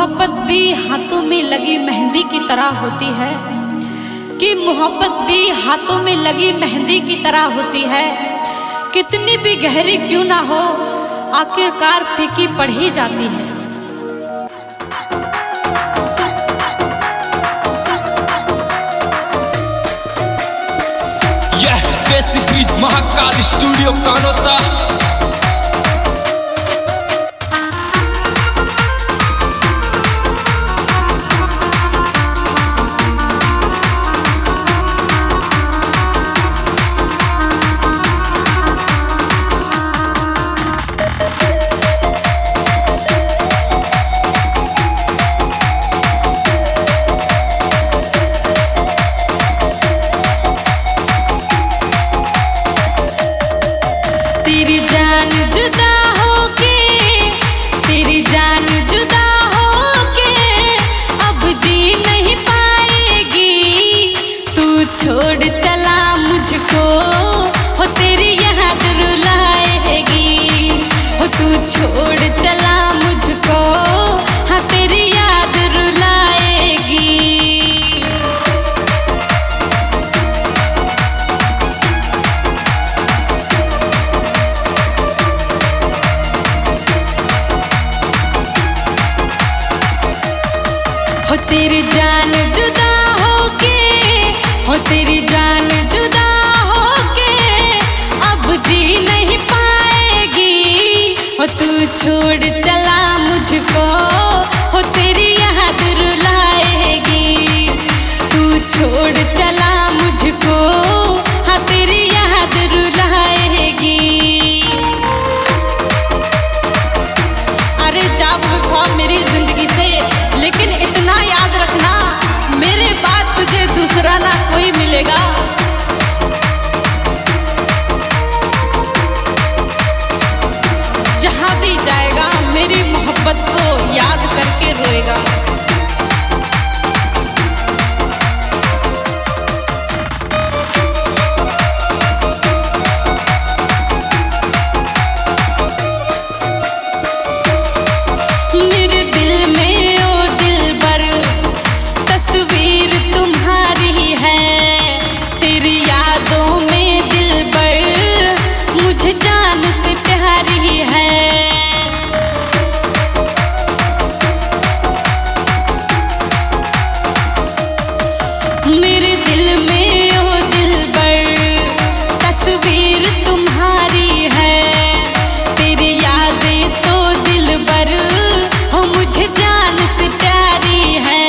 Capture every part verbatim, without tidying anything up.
मोहब्बत भी हाथों में लगी मेहंदी की तरह होती है, कि मोहब्बत भी हाथों में लगी मेहंदी की तरह होती है। कितनी भी गहरी क्यों ना हो, आखिरकार फीकी पड़ ही जाती है। यह देसी ब्रिज महाकाल स्टूडियो कानोता। तेरी जान जुदा होके, तेरी जान जुदा होके अब जी नहीं पाएगी। तू छोड़ चला मुझको, हो तेरी याद रुलाएगी। हो तू छोड़ चला मुझको, हाँ तेरी याद रुलाएगी। हो तेरी जान जुदा होके, हो तेरी जान जुदा होके अब जी नहीं पाएगी। हो तू छोड़ चला मुझको, हो तेरी याद रुलाएगी। तू छोड़ चला मुझको, हाँ तेरी याद रुलाएगी। अरे जा वफा मेरी जिंदगी से, लेकिन इतना याद रखना मेरे बाद तुझे दूसरा ना कोई मिलेगा। जहां भी जाएगा मेरी मोहब्बत को याद करके रोएगा। मेरे दिल में ओ दिलबर तस्वीर तुम्हारी है। तेरी यादों में दिलबर मुझे जान से प्यारी है। मेरे दिल में ओ दिलबर तस्वीर तुम्हारी है। तेरी यादें तो दिलबर हो मुझे जान से प्यारी है।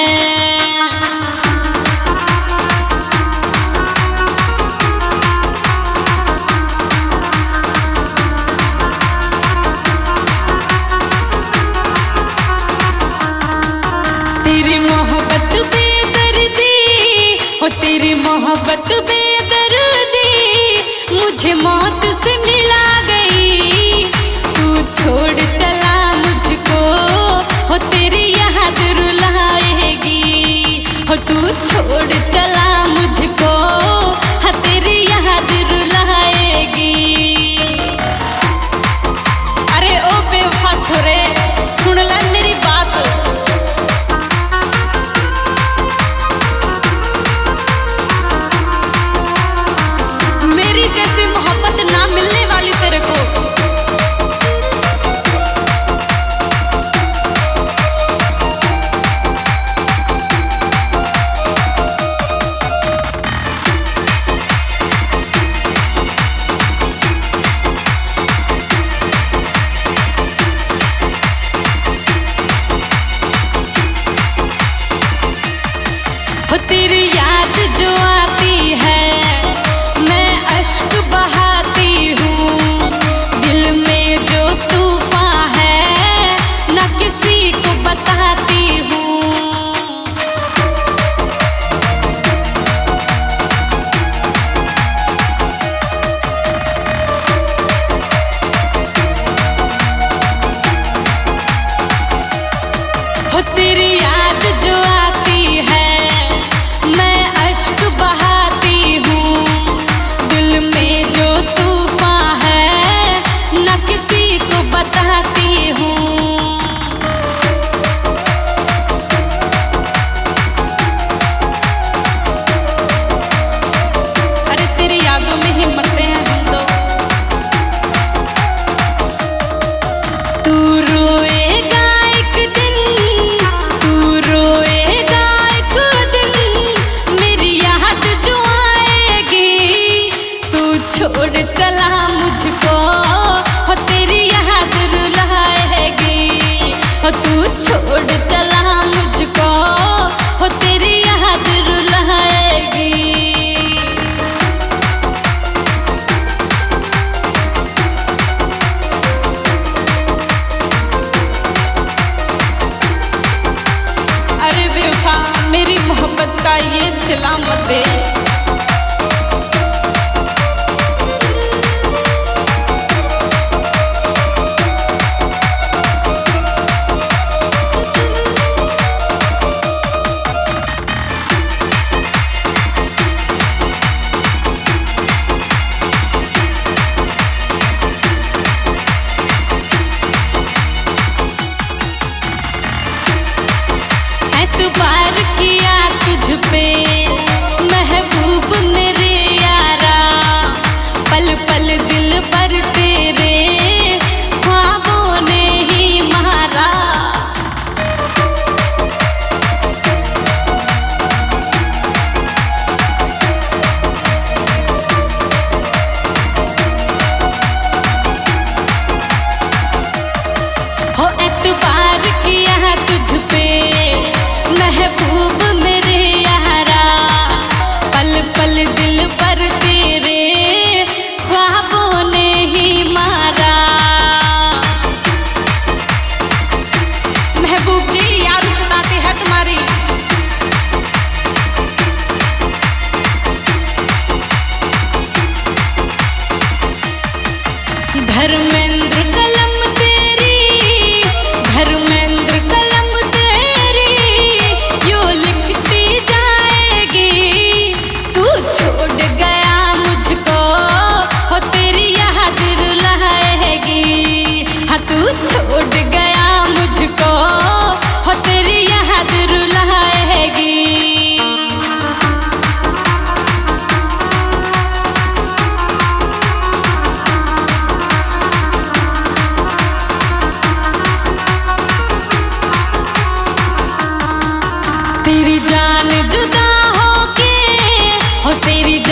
तेरी मोहब्बत बेदर्दी, हो तेरी मोहब्बत बेदर्दी मुझे मौत से मिला गई। तू छोड़ चला मुझको, हो तेरी याद रुलाएगी। हो तू छोड़ चला मुझको, हाँ तेरी याद रुलाएगी। अरे ओ बेवफा छोरे, सुन ले मेरी बात। मेरी जैसी मोहब्बत ना मिलने वाली तेरे को। हो तेरी याद जो आती है मैं अश्क बहाती हूँ। दिल में जो तूफान है ना किसी को बताती हूँ। हो तेरी याद जो आती है मैं अश्क बहाती हूँ। दिल में जो तूफान मोहब्बत का ये सिला मत दे। एतबार किया तुझ पे महबूब मेरे यारा, पल पल दिल पर तेरे ख्वाबों ने ही मारा। हो एतबार किया तुझ पे महबूब मेरे यारा, पल पल दिल पर तेरे ख्वाबों ने ही मारा। महबूब जी याद सताती है तुम्हारी। धर्मेंद्र कलम तेरी, धर्मेंद्र कलम तेरी यूं लिखती जाएगी। तू छोड़ गया मुझको हो तेरी याद रुलाएगी। हाँ तू छोड़